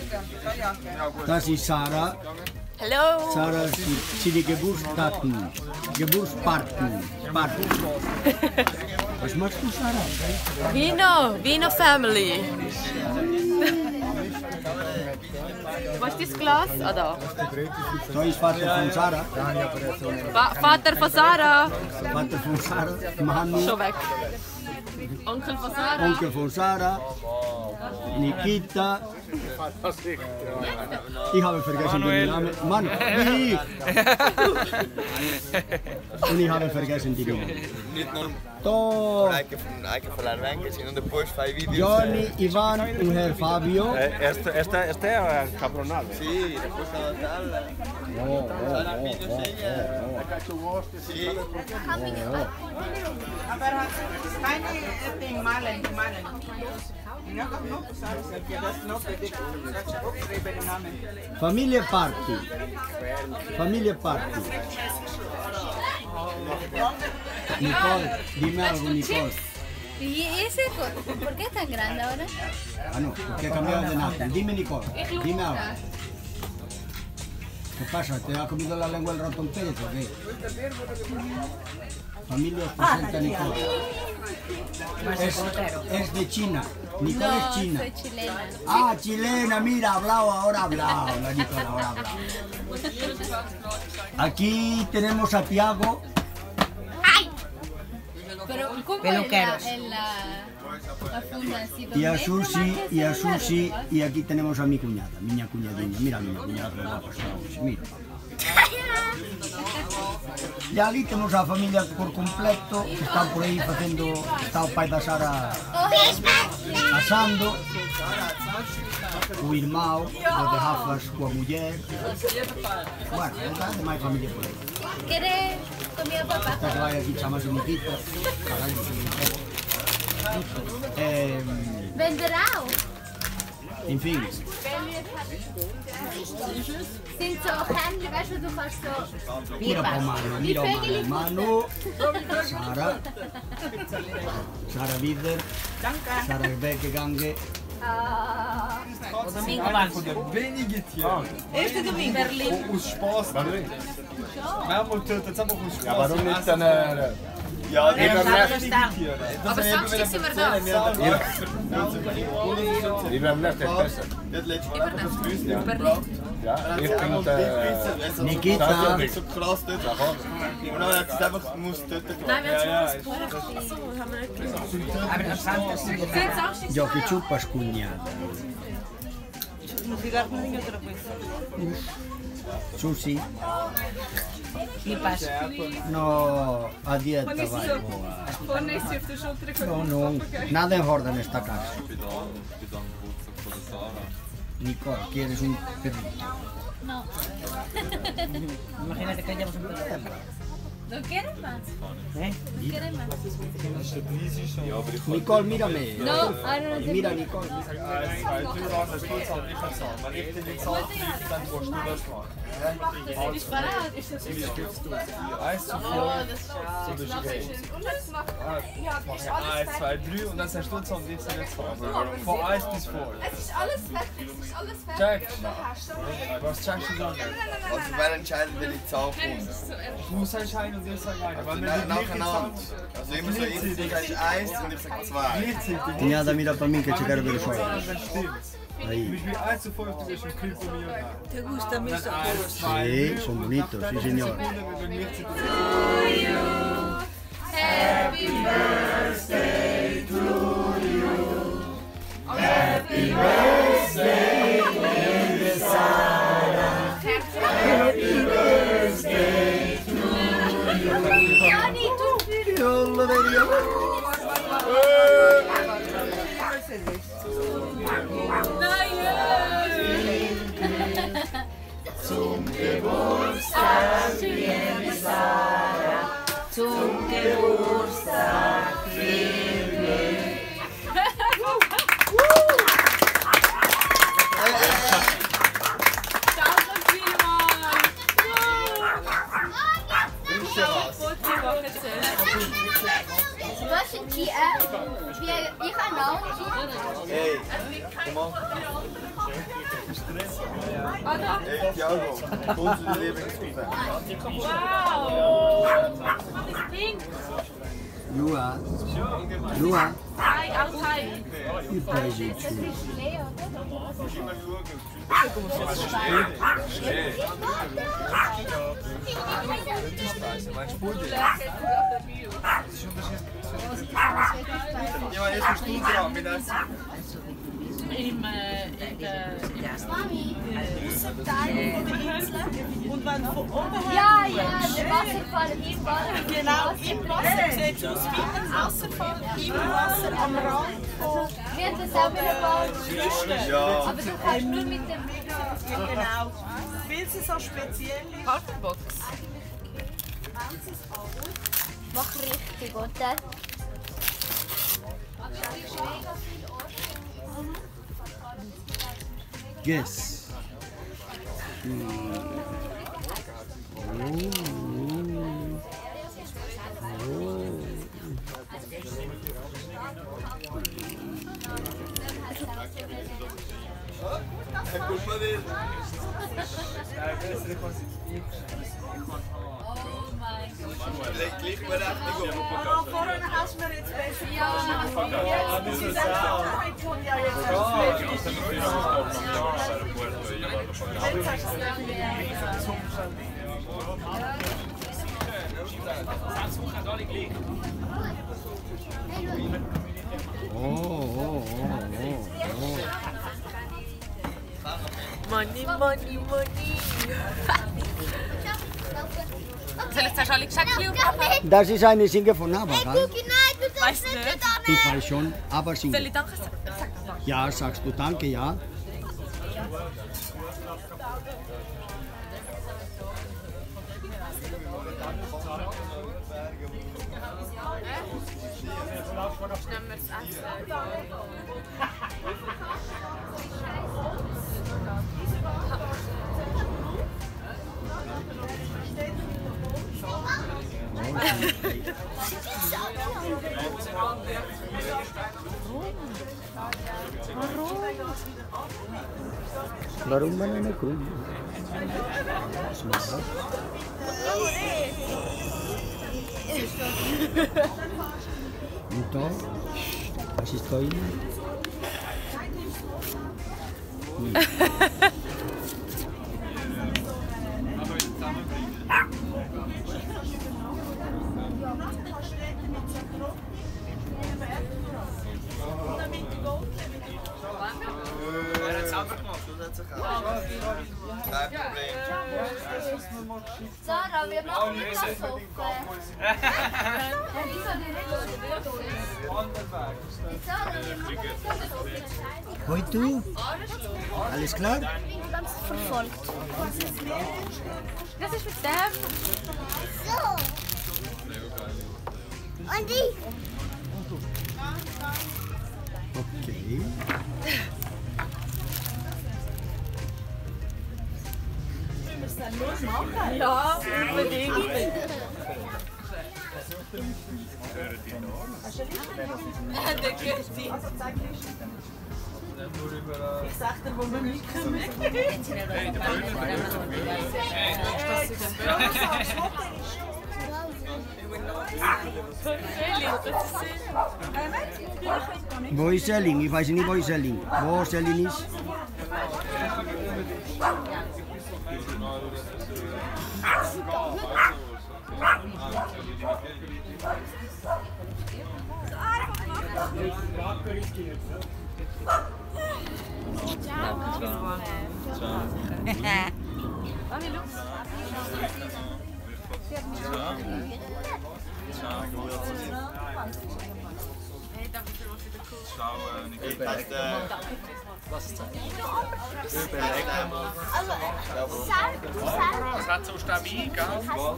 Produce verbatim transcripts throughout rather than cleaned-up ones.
Das ist Sara. Hallo. Sara ist die Geburtstagen. Geburtsparten. Party. Was machst du, Sara? Vino, Vino Family. Wo ist das Glas? Ah, da. Da ist Vater von Sara. Va Vater von Sara. Vater von Sara. Manu. Schon weg. Onkel von Sara. Onkel von Sara. Nikita. Ich habe vergessen den Namen. Mann, wie ich. Und ich habe vergessen die Namen. Nicht nur Da. Eiken von Arvenga, sondern der Post fai video. Johnny, Ivan und Herr Fabio. Esta, esta, esta è un capronale. Sì, da questa Natale. Oh, oh, Sarà oh, video oh, segna. Sì. Aber keine Ding malen, malen. Familie Party. Familie Party. Nicole, dime algo, Nicole. ¿Y ese por qué es tan grande ahora? Ah, no, porque he cambiado de nada. Dime, Nicole, dime algo. ¿Qué pasa? ¿Te ha comido la lengua el ratón Pérez o qué? Familia os presenta a Nicole. Es, es de China. Nicole No, es china. soy chilena. Ah, chilena, mira, ha hablado, ahora ha hablado. La Nicole ahora ha hablado. Aquí tenemos a Tiago. Pero ¿cómo es la, en la, la funda así? Y a ¿Dos Susi, metros y a más? Susi, y aquí tenemos a mi cuñada, miña cuñadinha. Mira, miña cuñada, que guapa está hoxe, mira. E ali temos a familia por completo, que están por aí facendo, está o pai da Sara asando, o irmão, o de Rafas coa muller. Bueno, está de máis familia por aí. ¿Quieres comida papá? Esta que vai aquí chamase Nikita, caralho, que Nikita. Eh, Venderau. en fin. Sind so Hände, weißt du, du kannst so... Mira po Manu, mira o Manu, Manu, Sara, Sara Wider, Sara Weggegangen. Ah. Domingo war Von der wenigen Tiere. Erste Domingo Berlin. Aus Spaß. Manchmal tötet es einfach aus Spaß. Ja, warum nicht dann... Äh, ja, die Ja, haben das recht. ist da. Aber Samstag sind wir da. Die haben recht, das ist besser. Das letzte Mal das Gemüse. Ja, ja. Ich bin der... Nikita, nicht so krass dort. Und dann hat es einfach muss dort... Nein, wir haben schon was gebucht. Achso, haben wir nicht gemacht. Aber am Samstag sind wir da. yo que chupas cuñada. No cigarro não tem outra coisa. Susi, E paz. no, a dieta vai boa. No, no, nada engorda nesta casa. Nicole, ¿quieres un perrito? No. Imagínate que hayamos un perro. ¿Lo quieres más? ¿Eh? ¿Lo quieres más? Nicole, mírame. No, ahora no te Mira, Nicole. Ist parat. Ist das nicht Eins zu vier. Eins, zwei, drei und dann hast du zum nächsten jetzt vor. Von eins bis vor. Es ist alles fertig, es ist alles fertig. Check. Hast du? Was checkst du dann? Also wer entscheidet, welche Zahl kommt? Du sagst einen und ich sag einen. Also nacheinander. Also immer so, ich sage eins und ich sage zwei. Cuñada, mira para mí que te quiero ver los ojos. Ahí. Wie eins zu fünf, du bist ein Kind von mir. ¿Te gusta mi socorro? Sí, son bonitos, sí señor. Happy birthday to you. Happy birthday, dear Sara. Happy birthday to you. Johnny, tu Yo lo vería. Zum Geburtstag, liebe Sara. Zum Geburtstag, liebe. Danke vielmals! Wünsch dir was. Wollte ich noch erzählen. Was Hey, Thiago, kommst du die Lieblingskuchen? Wow! Das ist pink. Lua. Lua. Hi, auch hi. Ich weiß nicht. Ja, jetzt bist du dran mit Essen. Im, äh, in der... Und wenn von oben her... Ja, ja, der Wasserfall im Wasser. Genau, im Wasser sieht es aus wie ein Wasserfall. Im Wasser am Rand von... Wir haben das auch mit ein paar Früchten. Ja. Aber du kannst nur mit dem... Genau. Weil sie so speziell ist. Kartenbox. Mach richtig, oder? Yes. Mm. Oh. Oh. Guck mal den. Gleichberechtigung. Ah, vorhin hast du mir jetzt besser Ja, jetzt ist es auch ja jetzt Oh, oh, oh, oh. Money, money, money. Soll ich zuerst alle Geschenke aufmachen? Das ist eine Singe von Nava, gell? Weißt du nicht? Ich weiß schon, aber Soll Singe. ich Danke sagen? Ja, sagst du danke, ja? Nehmen wir das Essen. Warum man eine Kuh? Und da? Was ist da innen? Hm. Kein Problem. Sara, wir machen nicht das Sofa. Wieso denn nicht? Sara, wir machen das Heute du? Alles klar? ganz verfolgt. Das ist mit dem. So. Und ich? Okay. Ja, unbedingt. Der Güsti. Ich sag dir, wo wir mitkommen. Wo ist Selling? Ich weiß nicht, wo ist Selling. Wo Selling ist? Ich dachte, Es hat so stabil, gell?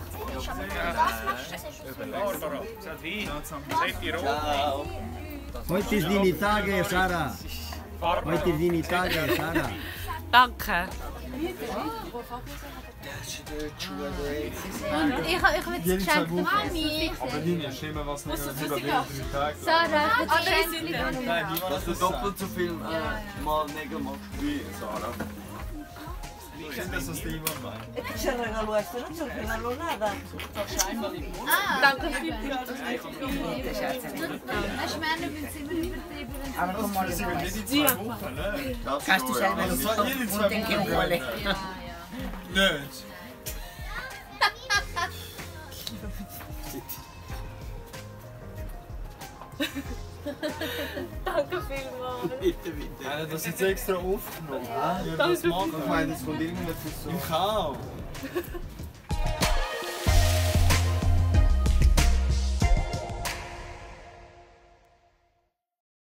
Barbara, es hat Wein, Seppi Rot. Heute ist deine Tage, Sara. Heute ist deine Tage, Sara. Danke. Und ich, ich will das Geschenk der Mami. Aber Nini, ist immer was nicht über drei Tage. Sarah, ich will das Geschenk der Mami. Dass du doppelt so viel äh, mal Nägel machst wie Sara. Ich kenne das aus dem Mann. C'è il regalo questo, non c'è il regalo nada. Danke für die Weißt du, Männer sind immer übertrieben. Aber komm mal, Das sind nicht in zwei Wochen, ne? kannst du selber Das soll jede und zwei den Wochen Rolle. Ja, ja. Nicht. Danke vielmals. Bitte, bitte. Einer hat das jetzt extra aufgenommen. Ja, das machen. Ich meine, das kommt irgendwann so. Im Kau.